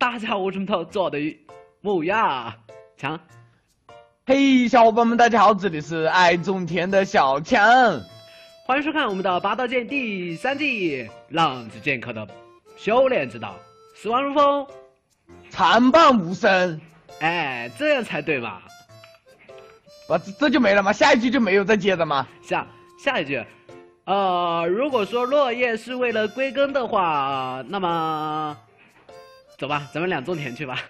大家好，我是木头做的木呀强。 嘿，小伙伴们，大家好，这里是爱种田的小强， 欢迎收看我们的《八刀剑》第3季，浪子剑客的修炼之道，死亡如风， 残棒无声。 哎，这样才对嘛。 这就没了吗？下一句就没有再接的吗？ 下一句，如果说落叶是为了归根的话，那么走吧，咱们俩种田去吧。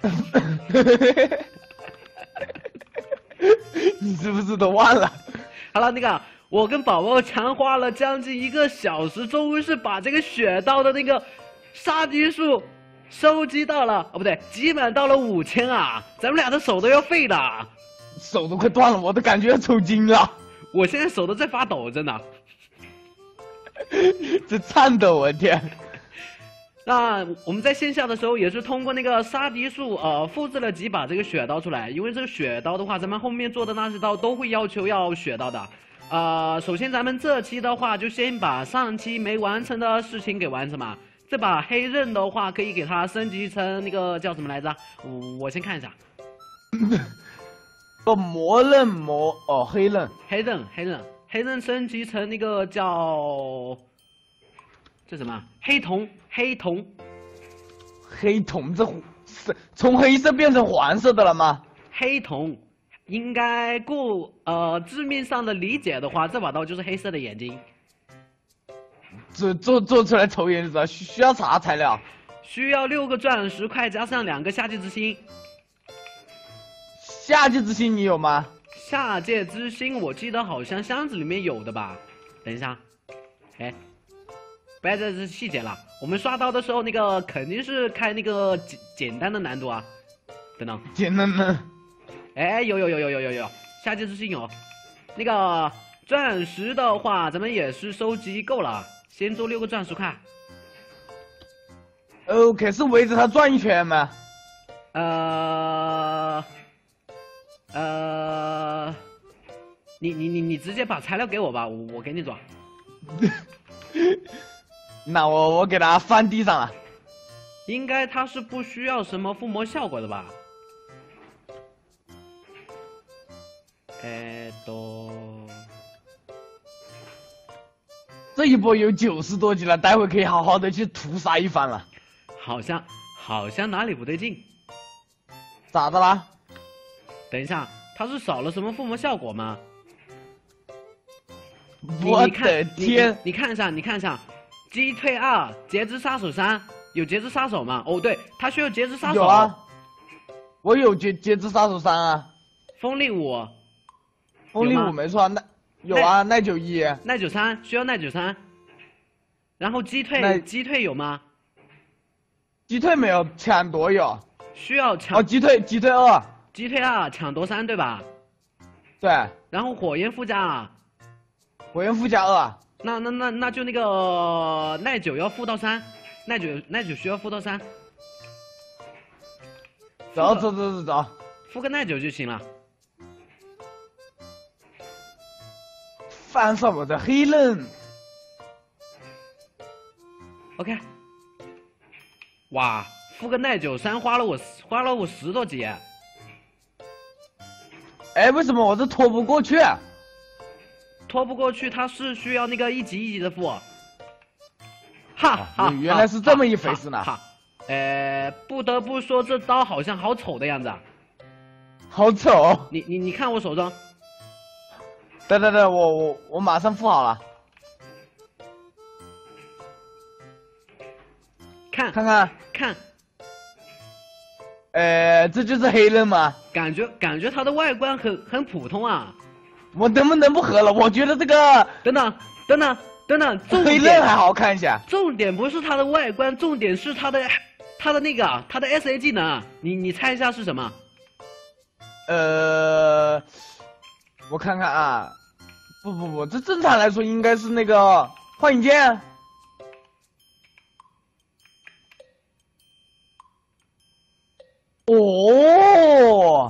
你是不是都忘了？ 好了，那个我跟宝宝强花了将近1个小时，终于是把这个雪道的那个杀敌数收集到了，哦不对，集满到了5000啊！咱们俩的手都要废了， 手都快断了，我都感觉要抽筋了。 我现在手都在发抖，真的。 这颤抖，我天！ 那我们在线下的时候也是通过那个杀敌术，复制了几把这个雪刀出来。因为这个雪刀的话，咱们后面做的那些刀都会要求要雪刀的。首先咱们这期的话，就先把上期没完成的事情给完成嘛。这把黑刃的话，可以给它升级成那个叫什么来着？我先看一下。 魔刃黑刃升级成那个叫这什么黑瞳， 这是从黑色变成黄色的了吗？ 黑瞳应该字面上的理解的话，这把刀就是黑色的眼睛。 做出来抽烟就知道，需要啥材料？ 需要6个钻石块加上2个下界之心。 下界之心你有吗？ 下界之心我记得好像箱子里面有的吧？等一下，哎，不要在这细节了。我们刷刀的时候，那个肯定是开那个简单的难度啊。等等， 简单的。 哎，有，下界之心有。那个钻石的话，咱们也是收集够了，先做6个钻石块。 OK， 是围着它转一圈吗？ 你直接把材料给我吧，我给你装。 那我给它翻地上了。 应该它是不需要什么附魔效果的吧？ 这一波有90多级了，待会可以好好的去屠杀一番了。 好像哪里不对劲。 咋的啦？ 等一下，它是少了什么附魔效果吗？ 我的天！ 你看一下，击退2，节制杀手3，有节制杀手吗？哦，对，它需要节制杀手。 有啊，我有节制杀手3啊。 锋利5， 锋利5没错，有啊，耐91， 耐93需要耐93，然后击退有吗？ 击退没有，抢夺有。 需要抢。 击退2， 击退2，抢夺3，对吧？ 对。 然后火焰附加 2。 那就那个耐9要负到3，耐9需要负到3。 走， 负个耐9就行了。 翻上我的黑刃。 OK。哇，负个耐93花了我10多级。 哎，为什么我这拖不过去？ 拖不过去，它是需要那个一级一级的付。 原来是这么一回事呢。 不得不说这刀好像好丑的样子。 好丑！ 你看我手中。 对，我马上付好了。 看。 这就是黑刃吗？ 感觉它的外观很普通啊。 我能不能不喝了？我觉得这个…… 等等， 黑刃还好看一下。 重点不是它的外观，重点是它的那个它的 SA 技能。你猜一下是什么？ 我看看啊。不，这正常来说应该是那个幻影剑。哦，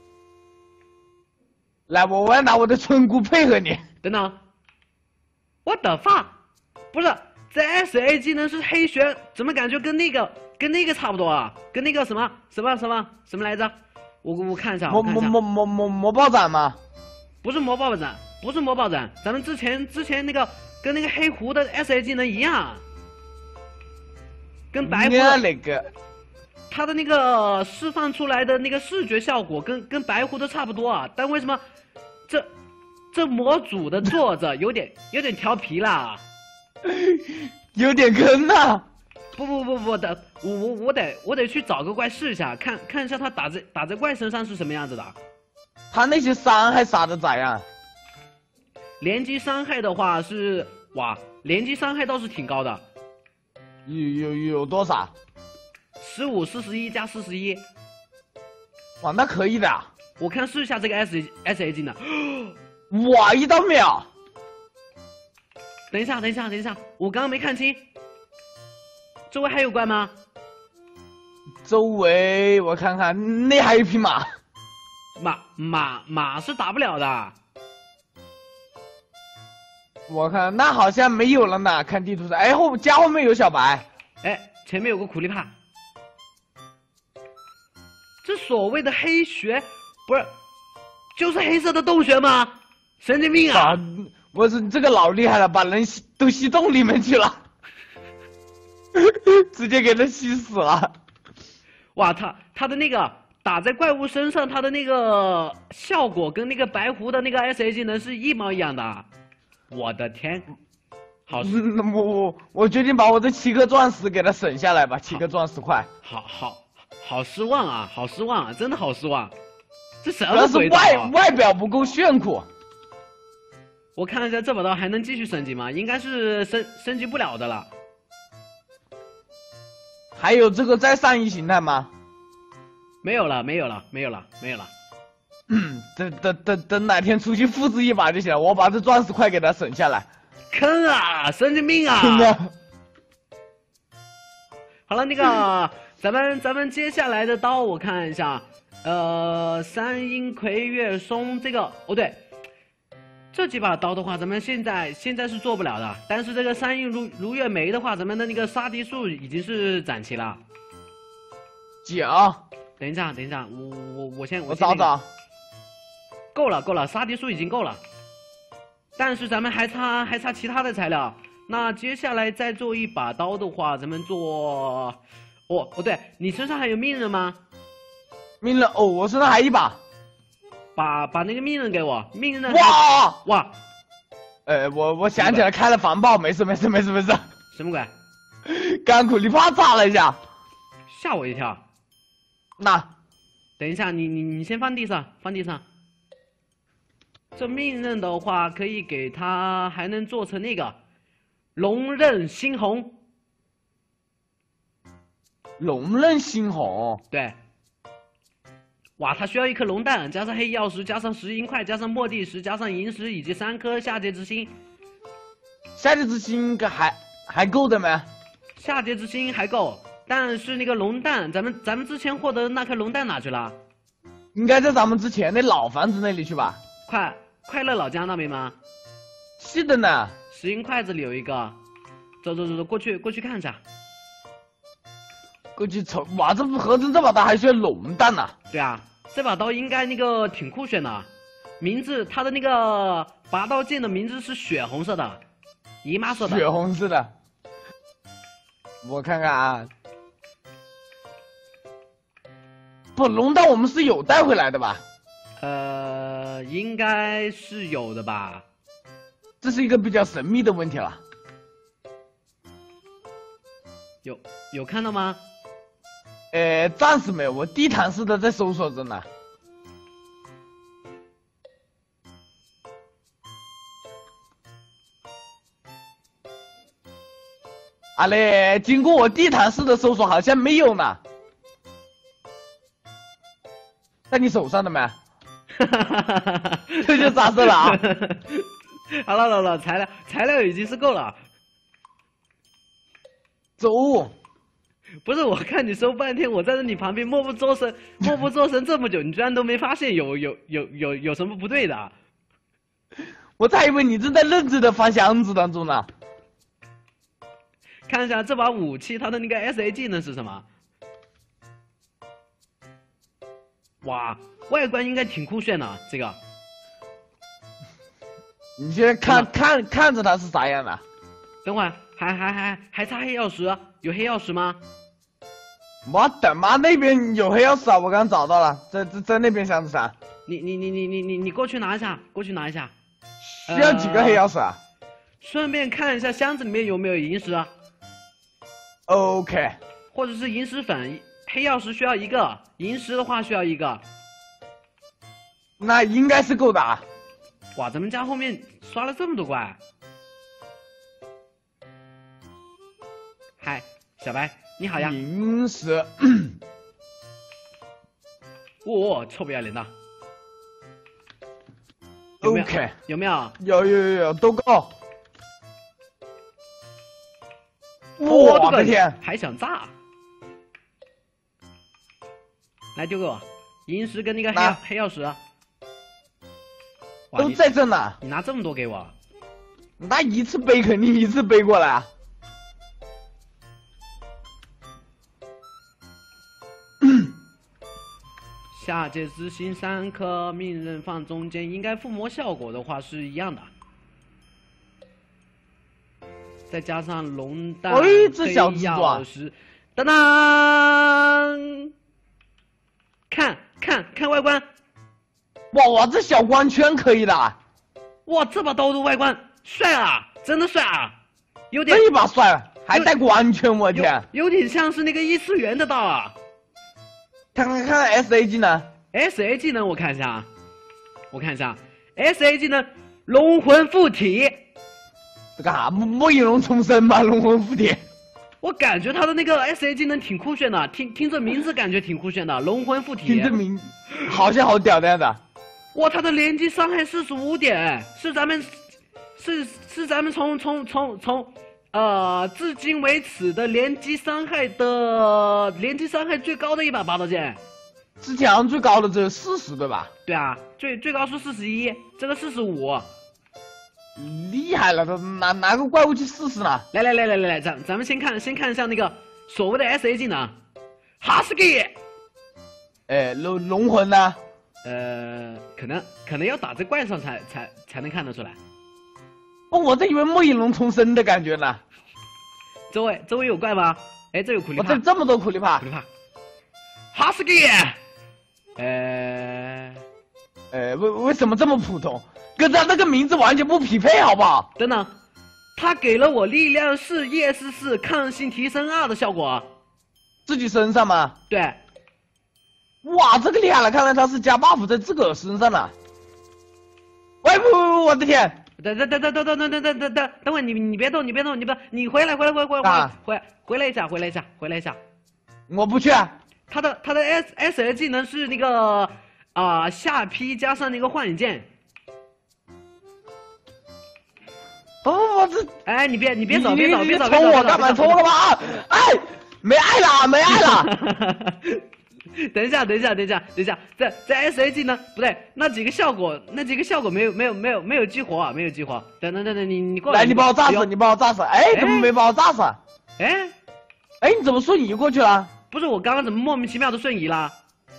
来，我要拿我的村姑配合你。 等等，我的发，不是这 SA 技能是黑血，怎么感觉跟那个差不多啊？跟那个什么来着？我看一下， 魔爆斩吗？ 不是魔爆斩，不是魔爆斩，咱们之前那个跟那个黑狐的 SA 技能一样，跟白狐那个， 它的那个释放出来的那个视觉效果跟白狐的差不多啊，但为什么这模组的作者有点调皮啦？ 有点坑呐！ 不的，我得去找个怪试一下，看一下他打在怪身上是什么样子的。 他那些伤害杀的咋样？ 连击伤害的话是哇，连击伤害倒是挺高的。 有多少 ？15、41加41。 哇，那可以的。 我看试一下这个 SA 技能。 哇，一刀秒！ 等一下，我刚刚没看清。周围还有怪吗？ 周围我看看，那还有一匹马。 马是打不了的。 我看那好像没有了呢，看地图上。哎，后面有小白。 哎，前面有个苦力怕。这所谓的黑穴，不是就是黑色的洞穴吗？神经病啊！ 我是这个老厉害了，把人都吸洞里面去了，直接给他吸死了。 哇，他的那个打在怪物身上，他的那个效果跟那个白狐的那个 SA 技能是一模一样的。我的天！好， 我决定把我这7颗钻石给他省下来吧，7颗钻石块。 好失望啊，好失望啊，真的好失望。这什么但是鬼刀啊？ 外表不够炫酷。 我看一下这把刀还能继续升级吗？应该是升级不了的了。 还有这个再上一形态吗？ 没有了。 等哪天出去复制一把就行了。我把这钻石块给他省下来。 坑啊！神经病啊！好了，那个咱们接下来的刀我看一下，三阴魁月松这个哦对。这几把刀的话，咱们现在是做不了的。但是这个三阴如月眉的话，咱们的那个杀敌数已经是攒齐了。 9。 等一下，我找。 够了，杀敌数已经够了。但是咱们还差其他的材料。那接下来再做一把刀的话，咱们做，哦对，你身上还有命刃吗？ 命刃哦，我身上还一把。 把那个命刃给我，命刃哇！我想起来开了防爆，没事。什么鬼？ 刚苦力怕炸了一下， 吓我一跳。 那等一下，你先放地上。这命刃的话，可以给它还能做成那个龙刃猩红。 龙刃猩红， 对。哇，它需要1颗龙蛋，加上黑曜石，加上10银块，加上墨地石，加上银石，以及3颗下界之心。 下界之心还够的吗？ 下界之心还够，但是那个龙蛋，咱们之前获得的那颗龙蛋哪去了？ 应该在咱们之前那老房子那里去吧？ 快乐老家那边吗？ 是的呢。 10银筷子里有一个，走，过去看一下。 过去瞅，哇，这合成这把刀还需要龙蛋呐？ 对啊，这把刀应该那个挺酷炫的，名字它的那个拔刀剑的名字是血红色的，姨妈色的。 血红色的。我看看啊，不，龙蛋我们是有带回来的吧？ 应该是有的吧。 这是一个比较神秘的问题了。 有看到吗？ 暂时没有，我地毯式的在搜索着呢。啊嘞，经过我地毯式的搜索，好像没有呢。在你手上的没？这就咋事了啊？ 好了，材料已经是够了。 走。 不是，我看你搜半天，我在你旁边默不作声这么久，你居然都没发现有什么不对的？ 我还以为你正在认真的翻箱子当中呢。 看一下这把武器它的那个 SA 技能是什么？哇，外观应该挺酷炫的，这个。 你先看着它是啥样的。 等会儿还差黑曜石，有黑曜石吗？ 我的妈，那边有黑曜石啊！我刚找到了，在那边箱子上。 你过去拿一下，过去拿一下。 需要几个黑曜石啊？ 顺便看一下箱子里面有没有萤石啊。 OK。 或者是萤石粉，黑曜石需要一个，萤石的话需要一个。 那应该是够的啊。 哇，咱们家后面刷了这么多怪。嗨，小白，你好呀。 萤石。 哇，臭不要脸的。有没有 OK。 有没有？ 有，都够。 我的天！ 还想炸？来丢给我，萤石跟那个黑曜石。 都在这呢。 你拿这么多给我？ 那一次背肯定一次背过来啊。 下界之心3颗，命刃放中间，应该附魔效果的话是一样的。再加上龙蛋、 这小蜘蛛啊！ 当当，看外观。 哇，这小光圈可以的。 哇，这把刀的外观帅啊，真的帅啊，有点。 这一把帅了，还带光圈，我天！ 有点像是那个异次元的刀啊。 看 SA 技能 ，SA 技能我看一下啊，SA 技能龙魂附体。 这干啥？末影龙重生吗？龙魂附体。 我感觉他的那个 SA 技能挺酷炫的，听这名字感觉挺酷炫的，龙魂附体。 听这名，好像好屌的样子。 哇，他的连击伤害45点，是咱们从至今为止的连击伤害最高的一把拔刀剑。 之前最高的只有40，对吧？ 对啊，最高是41，这个45。 厉害了，都拿个怪物去试试呢。 来，咱们先看一下那个所谓的 SA 技能，哈斯基。 龙魂呢？ 可能要打在怪上才能看得出来。 哦，我这以为末影龙重生的感觉呢。 周围有怪吗？哎，这有苦力怕。 这这么多苦力怕。 哈斯基。 为什么这么普通？跟他那个名字完全不匹配，好不好？ 等等，他给了我力量4、夜视4、抗性提升2的效果。 自己身上吗？ 对。 哇，这个厉害了！看来他是加 buff 在自个儿身上了。喂，不，我的天！ 等会，你别动，你回来一下。 我不去。 他的 S 技能是那个下劈加上那个幻影剑。 不，这哎，你别走， 冲我干嘛？冲我干嘛？哎，没爱了。 等一下，在 SA 技能不对，那几个效果没有激活啊，没有激活。等，你过来。 来，你把我炸死！哎，怎么没把我炸死？哎，你怎么瞬移过去了？ 不是，我刚刚怎么莫名其妙的瞬移了？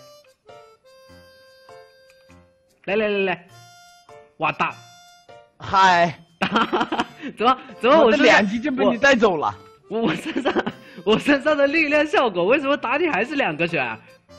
来，哇大， 嗨， 怎么我这2级就被你带走了？ 我身上的力量效果为什么打你还是2个血？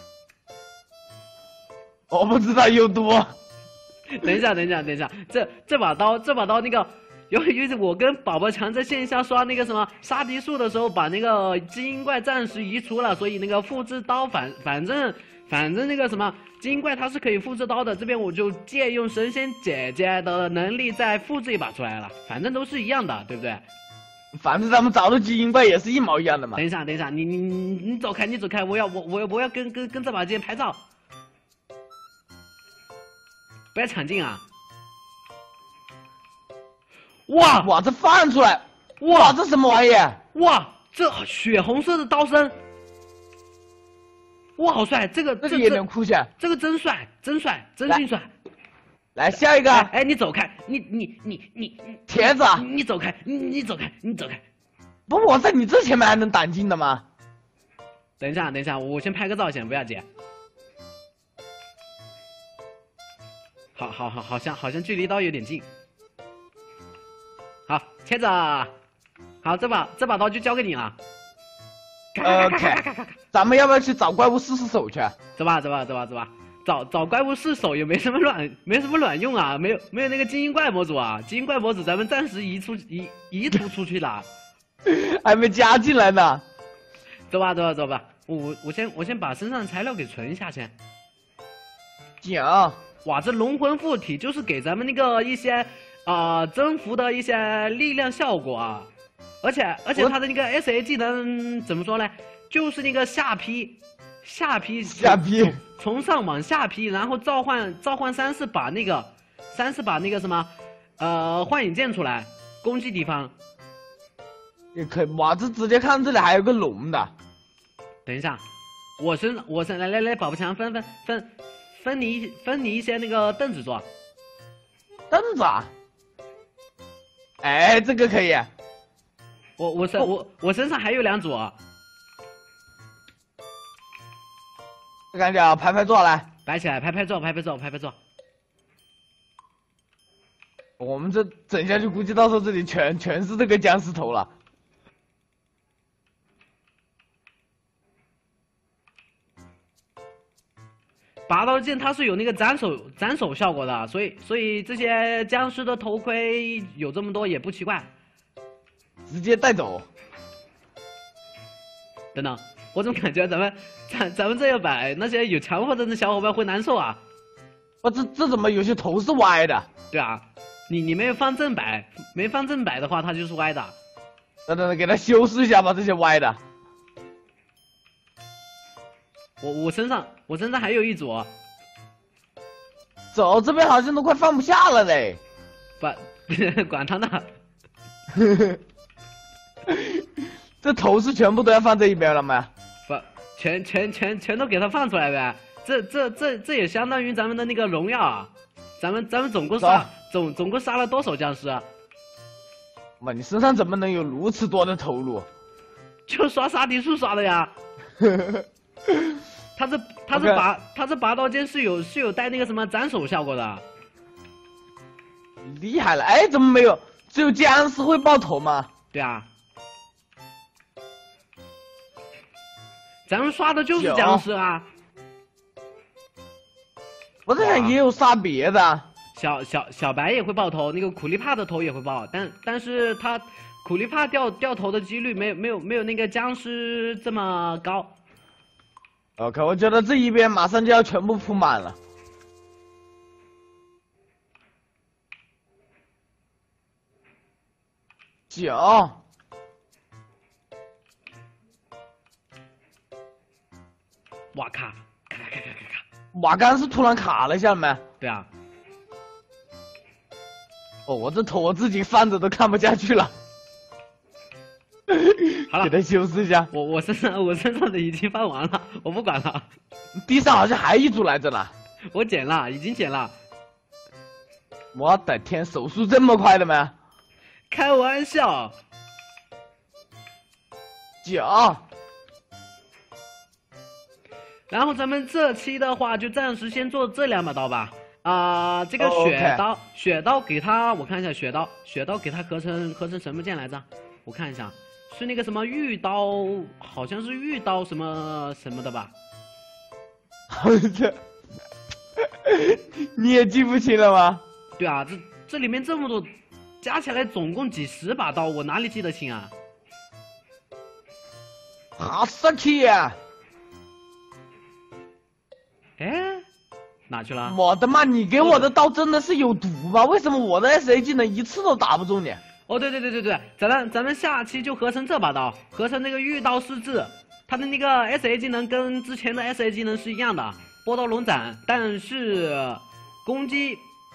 我不知道有多。 等一下，这把刀那个，由于我跟宝宝强在线下刷那个什么杀敌术的时候，把那个基因怪暂时移除了，所以那个复制刀反正那个什么基因怪它是可以复制刀的，这边我就借用神仙姐姐的能力再复制一把出来了，反正都是一样的，对不对？ 反正咱们找的基因怪也是一毛一样的嘛。 等一下，你走开，我要跟这把剑拍照。不要抢镜啊！哇， 这放出来！哇，这什么玩意？ 哇，这血红色的刀身！哇，好帅！这也能酷炫。 这个真帅，真心帅。 来下一个。 哎，你走开！你铁子， 你走开！你走开！ 不，我在你这前面还能挡进的吗？ 等一下，等一下，我先拍个照先，不要急。好像距离刀有点近。好，切着，好，这把刀就交给你了。 OK， 咱们要不要去找怪物试试手去？ 走吧。找怪物试手也没什么卵用啊，没有那个精英怪模组啊，精英怪模组咱们暂时移图出去了， 还没加进来呢。 走吧，我先把身上的材料给存一下先。 行。 哇，这龙魂附体就是给咱们那个一些增幅的一些力量效果啊，而且它的那个 SA 技能怎么说呢？就是那个下劈，从上往下劈，然后召唤3-4把那个什么幻影剑出来攻击敌方。 也可以，哇，这直接看这里还有个龙的。 等一下，我身来，宝宝强分你一些那个凳子做。 凳子啊？哎，这个可以。 我身上还有2组。 赶紧排坐来， 摆起来，排坐。 我们这整下去，估计到时候这里全是这个僵尸头了。 拔刀剑它是有那个斩首效果的，所以这些僵尸的头盔有这么多也不奇怪。 直接带走。 等等，我怎么感觉咱们这一摆那些有强迫症的小伙伴会难受啊？ 这怎么有些头是歪的？ 对啊，你没有放正摆，的话它就是歪的。 等，给它修饰一下吧，这些歪的。 我身上还有1组。 走，这边好像都快放不下了嘞。 不，管他呢。 这头是全部都要放这一边了吗？ 不，全都给他放出来呗。这也相当于咱们的那个荣耀啊。咱们总共杀了多少僵尸啊？ 妈，你身上怎么能有如此多的头颅？ 就刷杀敌术刷的呀。他这拔刀剑是有带那个什么斩首效果的。 厉害了！哎，怎么没有？只有僵尸会爆头吗？ 对啊。咱们刷的就是僵尸啊。 我在想也有杀别的。 小白也会爆头，那个苦力怕的头也会爆，但是他苦力怕掉头的几率没有那个僵尸这么高。 OK， 我觉得这一边马上就要全部铺满了。行。 哇卡！ 哇，刚是突然卡了一下没？ 对啊。 哦，我这头我自己放着都看不下去了。 好了， 给它修饰一下。 我身上的已经放完了，我不管了。 地上好像还一组来着呢。 我捡了，已经捡了。 我的天，手速这么快的吗？ 开玩笑。 9。 然后咱们这期的话，就暂时先做这2把刀吧。这个雪刀给它，我看一下雪刀给它合成什么剑来着？我看一下，是那个什么玉刀，好像是玉刀什么的吧？ 好像你也记不清了吗？ 对啊，这里面这么多，加起来总共几10把刀，我哪里记得清啊？ 哈萨克呀！ 哎，哪去了？ 我的妈！你给我的刀真的是有毒吗？为什么我的 SA 技能一次都打不中你？ 哦，对，咱们下期就合成这把刀，合成那个玉刀狮子，它的那个 SA 技能跟之前的 SA 技能是一样的，波刀龙斩，但是攻击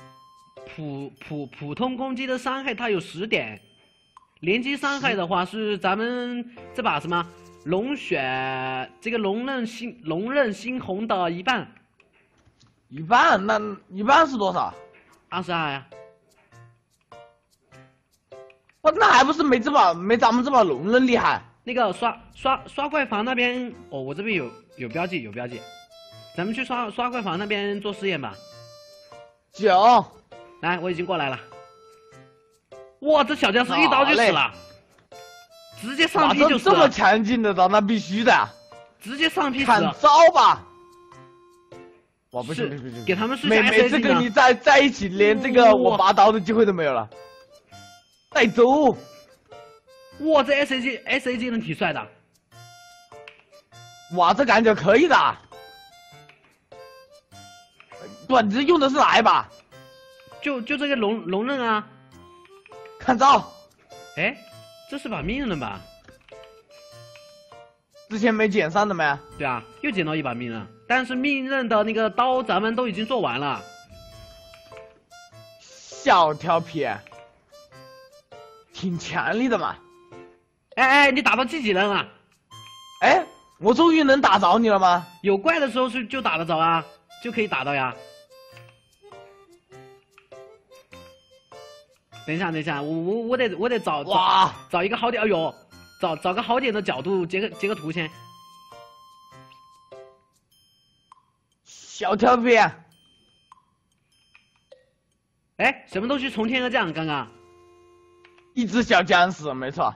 普通攻击的伤害它有10点，连击伤害的话是咱们这把什么龙血这个龙刃猩红的1半。 1半？那1半是多少？ 22呀。 我那还不是没咱们这把龙人厉害。 那个刷怪房那边，哦，我这边有标记，咱们去刷怪房那边做试验吧。 行， 来，我已经过来了。哇，这小僵尸一刀就死了，直接上劈就死了。 这么强劲的刀，那必须的。 直接上劈死看了。 招吧。哇，不行， 给他们试下 SAG 每次跟你在一起，连这个我拔刀的机会都没有了。带走。 哇，这 SAG 能挺帅的。 哇，这感觉可以的。不，你这用的是哪一把？ 就这个龙刃啊。 看招。 哎，这是把命刃吧？ 之前没捡上的没？ 对啊，又捡到一把命刃，但是命刃的那个刀咱们都已经做完了。 小调皮，挺强力的嘛。 哎，你打到第几人了？ 哎，我终于能打着你了吗？ 有怪的时候就打得着啊，就可以打到呀。等一下，我得找一个好点，哎呦，找个好点的角度截个图先。 小调皮。 哎，什么东西从天而降？刚刚一只小僵尸，没错。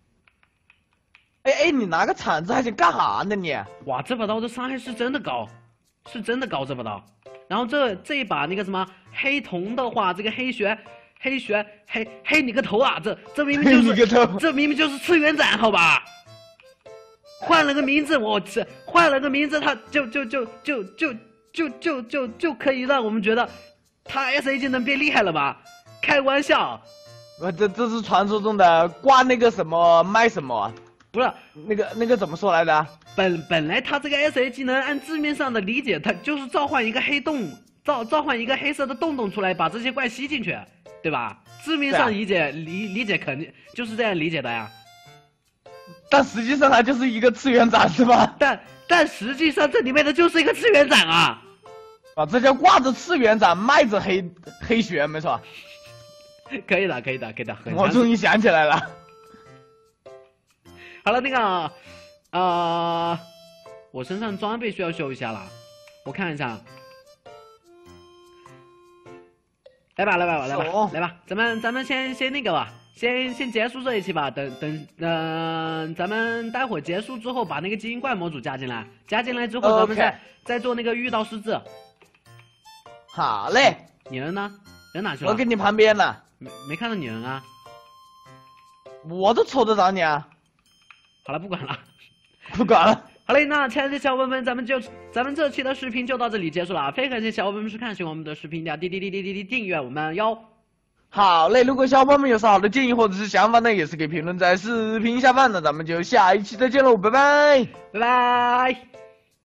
哎，你拿个铲子还想干啥呢你？ 哇，这把刀的伤害是真的高，这把刀。然后这一把那个什么黑铜的话，这个黑你个头啊！这明明就是次元斩，好吧？换了个名字，换了个名字，他就可以让我们觉得他 SAG 能变厉害了吧？开玩笑。 这是传说中的挂那个什么卖什么。 不是那个怎么说来着？ 本来他这个 SAG 呢，按字面上的理解，他就是召唤一个黑洞，召唤一个黑色的洞出来，把这些怪吸进去，对吧？字面上理解肯定就是这样理解的呀。 但实际上它就是一个次元斩是吧？ 但实际上这里面的就是一个次元斩啊！ 啊，这叫挂着次元斩，卖着黑血，没错。 可以的。 我终于想起来了。 好了，那个，我身上装备需要修一下了，我看一下。来吧，咱们先那个吧，先结束这一期吧。咱们待会儿结束之后把那个基因怪模组加进来，之后咱们再做那个御道师字。 好嘞。 你人呢？人哪去了？ 我跟你旁边呢。 没看到你人啊。 我都瞅得着你啊。 好了，不管了。好嘞，那亲爱的小伙伴们，咱们这期的视频就到这里结束了。非常感谢小伙伴们看喜欢我们的视频，要订阅我们哟。 好嘞，如果小伙伴们有啥好的建议或者是想法呢，也是可以评论在视频下方的。咱们就下一期再见喽，拜拜。 拜拜。